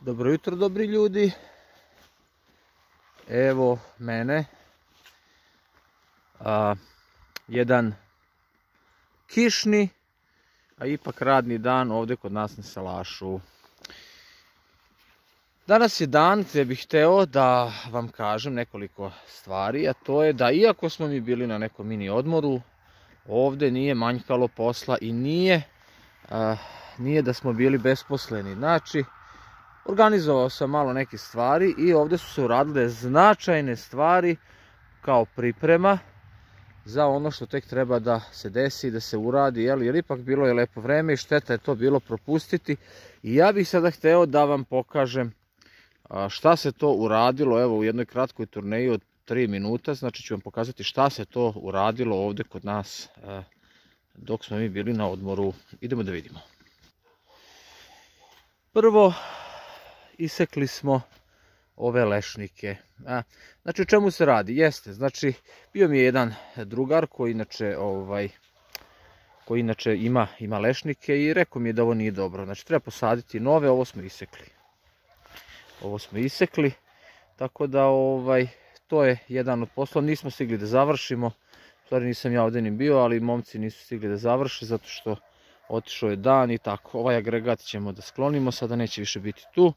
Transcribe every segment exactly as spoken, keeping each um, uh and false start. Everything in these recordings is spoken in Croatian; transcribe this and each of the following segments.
Dobro jutro, dobri ljudi. Evo mene. A, jedan kišni, a ipak radni dan ovdje kod nas na salašu. Danas je dan gdje bih hteo da vam kažem nekoliko stvari, a to je da iako smo mi bili na nekom mini odmoru, ovdje nije manjkalo posla i nije, a, nije da smo bili besposleni. Znači, organizovao sam malo neke stvari i ovdje su se uradile značajne stvari kao priprema za ono što tek treba da se desi, da se uradi, jel? Jer ipak bilo je lepo vreme i šteta je to bilo propustiti. I ja bih sada hteo da vam pokažem šta se to uradilo, evo u jednoj kratkoj turneji od tri minuta, znači ću vam pokazati šta se to uradilo ovdje kod nas dok smo mi bili na odmoru. Idemo da vidimo. Prvo, isekli smo ove lešnike. A, znači o čemu se radi? Jeste, znači bio mi je jedan drugar koji inače, ovaj, koji inače ima, ima lešnike i rekao mi je da ovo nije dobro. Znači treba posaditi nove, ovo smo isekli. Ovo smo isekli, tako da ovaj, to je jedan od poslova. Nismo stigli da završimo, stvari nisam ja ovdje ni bio, ali momci nisu stigli da završe zato što otišao je dan i tako. Ovaj agregat ćemo da sklonimo, sada neće više biti tu.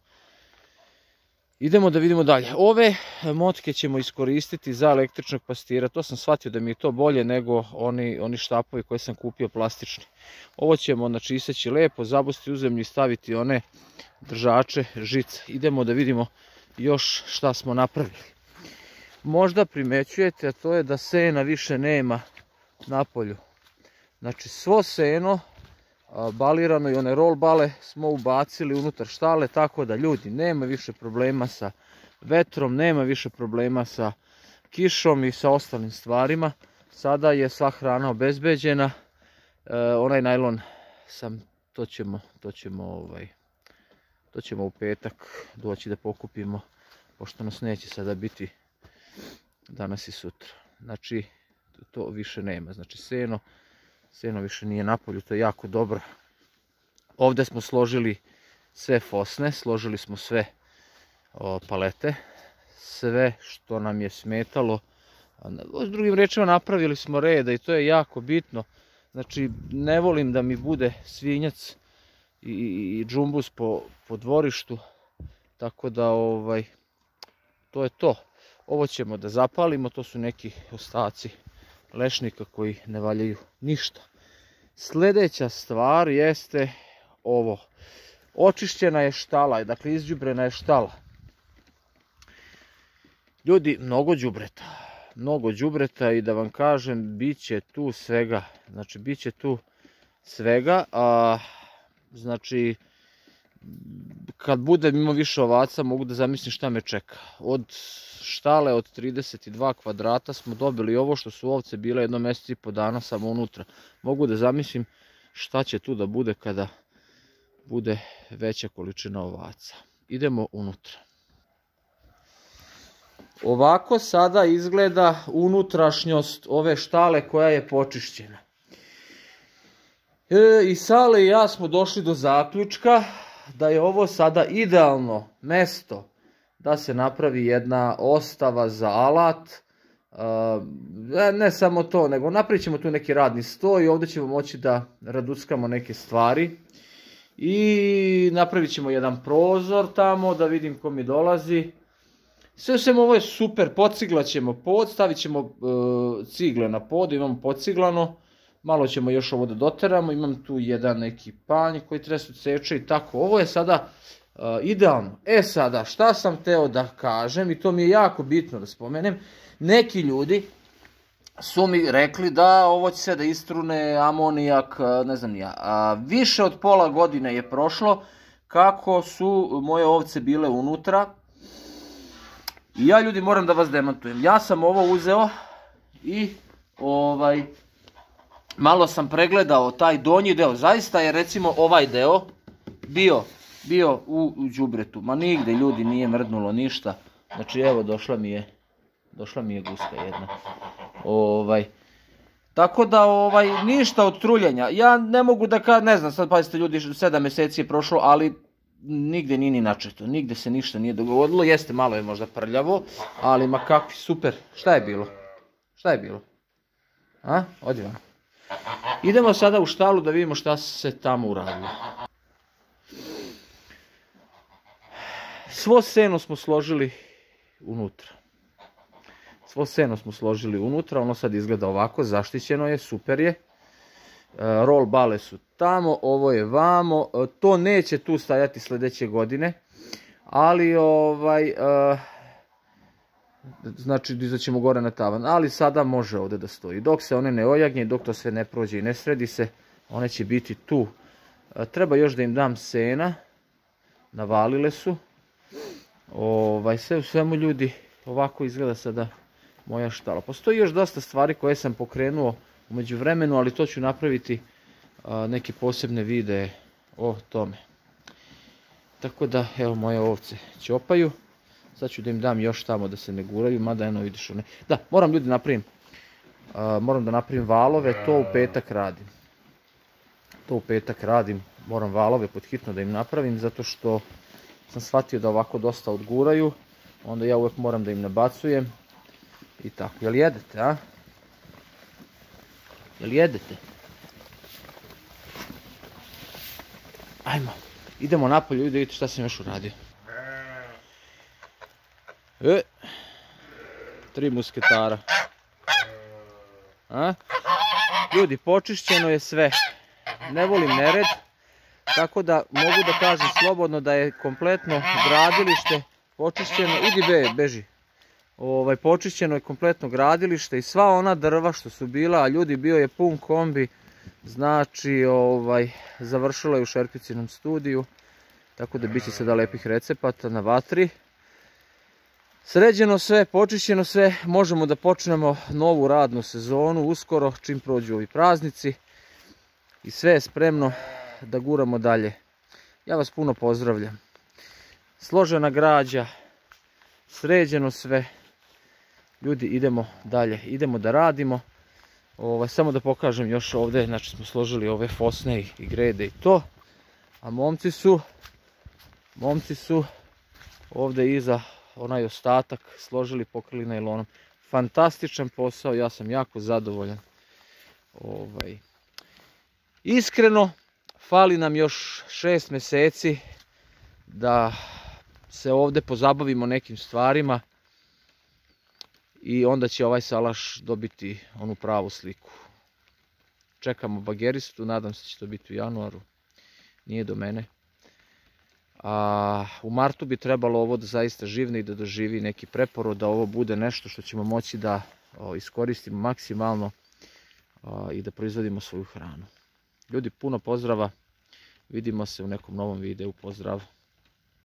Idemo da vidimo dalje. Ove motke ćemo iskoristiti za električnog pastira. To sam shvatio da mi je to bolje nego oni, oni štapovi koje sam kupio plastični. Ovo ćemo znači iseći lepo, zabusti u zemlju i staviti one držače žice. Idemo da vidimo još šta smo napravili. Možda primećujete, a to je da sena više nema na polju. Znači svo seno balirano i one roll bale smo ubacili unutar štale, tako da ljudi nema više problema sa vetrom, nema više problema sa kišom i sa ostalim stvarima. Sada je sva hrana obezbeđena. E, onaj najlon sam, to ćemo, to ćemo, ovaj, to ćemo u petak doći da pokupimo, pošto nas neće sada biti danas i sutra. Znači to više nema, znači seno. Seno više nije na polju, to je jako dobro. Ovdje smo složili sve fosne, složili smo sve o, palete, sve što nam je smetalo. S drugim rečima napravili smo reda i to je jako bitno. Znači ne volim da mi bude svinjac i, i, i džumbus po, po dvorištu, tako da ovaj, to je to. Ovo ćemo da zapalimo, to su neki ostaci lešnika koji ne valjaju ništa. Sljedeća stvar jeste ovo. Očišćena je štala, dakle izđubrena je štala. Ljudi, mnogo đubreta. Mnogo đubreta i da vam kažem, bit će tu svega. Znači, bit će tu svega. A, znači, kad budem imao više ovaca, mogu da zamislim šta me čeka. Od štale od trideset dva kvadrata smo dobili ovo što su ovce bile jedno mjesec i po dana samo unutra. Mogu da zamislim šta će tu da bude kada bude veća količina ovaca. Idemo unutra. Ovako sada izgleda unutrašnjost ove štale koja je počišćena. E, i Sale i ja smo došli do zaključka da je ovo sada idealno mesto da se napravi jedna ostava za alat. E, ne samo to, nego napravit ćemo tu neki radni sto i ovdje ćemo moći da raduckamo neke stvari. I napravit ćemo jedan prozor tamo da vidim ko mi dolazi. Sve u svemu ovo je super, pociglat ćemo pod, stavit ćemo e, cigle na pod, imamo pociglano. Malo ćemo još ovo da doteramo, imam tu jedan neki panj koji treba se odseče i tako. Ovo je sada uh, idealno. E sada, šta sam teo da kažem i to mi je jako bitno da spomenem. Neki ljudi su mi rekli da ovo će se da istrune amonijak, ne znam ja. A više od pola godine je prošlo kako su moje ovce bile unutra. I ja ljudi moram da vas demantujem. Ja sam ovo uzeo i ovaj... malo sam pregledao taj donji deo, zaista je recimo ovaj deo bio, bio u, u đubretu, ma nigde ljudi nije mrdnulo ništa, znači evo došla mi je, došla mi je guska jedna, ovaj, tako da ovaj, ništa od truljenja, ja ne mogu da kažem, ne znam, sad pazite ljudi, sedam mjeseci je prošlo, ali nigde nije ni načeto, nigde se ništa nije dogodilo, jeste malo je možda prljavo, ali ma kakvi, super. Šta je bilo? Šta je bilo? A? Odi vam. Idemo sada u štalu da vidimo šta se tamo uradilo. Svo seno smo složili unutra. Svo seno smo složili unutra, ono sad izgleda ovako, zaštićeno je, super je. Roll bale su tamo, ovo je vamo, to neće tu stajati sljedeće godine, ali ovaj, znači dizat ćemo gore na tavan, ali sada može ovdje da stoji. Dok se one ne ojagnje, dok to sve ne prođe i ne sredi se, one će biti tu. Treba još da im dam sena, navalile su. Ovaj, sve u svemu ljudi, ovako izgleda sada moja štala. Postoji još dosta stvari koje sam pokrenuo u međuvremenu, ali to ću napraviti a, neke posebne videe o tome. Tako da, evo, moje ovce ćopaju. Sad ću da im dam još tamo da se ne guraju, mada eno vidiš one. Da, moram ljudi napravim, a, moram da napravim valove, to u petak radim. To u petak radim, moram valove pod hitno da im napravim, zato što sam shvatio da ovako dosta odguraju, onda ja uvijek moram da im nabacujem i tako. Jel jedete, a? Jel jedete? Ajmo, idemo napolje, vidite šta sam još uradio. E, tri musketara. A? Ljudi, počišćeno je sve. Ne volim nered, tako da mogu da kažem slobodno da je kompletno gradilište počišćeno. Idi be, beži. Ovaj, počišćeno je kompletno gradilište i sva ona drva što su bila, a ljudi, bio je pun kombi, znači ovaj, završila je u Šerpicinom studiju, tako da bit će sada lepih recepata na vatri. Sređeno sve, počišćeno sve, možemo da počnemo novu radnu sezonu uskoro, čim prođu ovi praznici i sve je spremno da guramo dalje. Ja vas puno pozdravljam. Složena građa, sređeno sve. Ljudi, idemo dalje, idemo da radimo. Ovaj, samo da pokažem još ovdje, znači smo složili ove fosne i grede i to. A momci su, momci su ovdje iza onaj ostatak složili, pokrili najlonom. Fantastičan posao, ja sam jako zadovoljan. Ovaj. Iskreno, fali nam još šest mjeseci da se ovdje pozabavimo nekim stvarima i onda će ovaj salaš dobiti onu pravu sliku. Čekamo bageristu, nadam se da će to biti u januaru, nije do mene. A u martu bi trebalo ovo da zaista živne i da doživi neki preporod, da ovo bude nešto što ćemo moći da o, iskoristimo maksimalno o, i da proizvodimo svoju hranu. Ljudi, puno pozdrava, vidimo se u nekom novom videu, pozdrav.